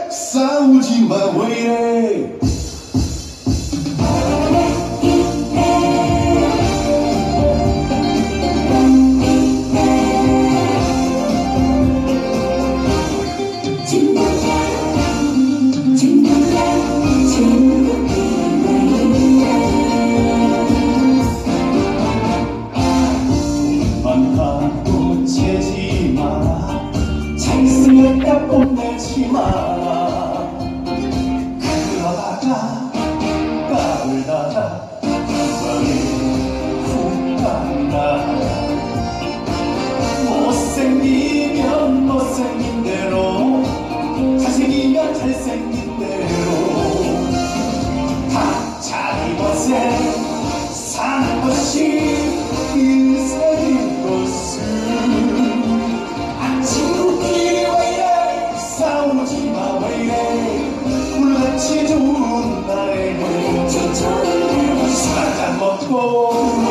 싸우지 마 왜 이래 하고 재지 마라 잘생겼다 뽐내지 마라 그러다가 까불다가 세상에 훅 간다 못생기면 못생긴 대로 잘생기면 잘생긴 대로 다 자기 멋에 사는 것이 인생인 것을 친구끼리 왜 이래 싸우지 마 왜 이래 물같이 좋은 날에는 술 한잔 먹고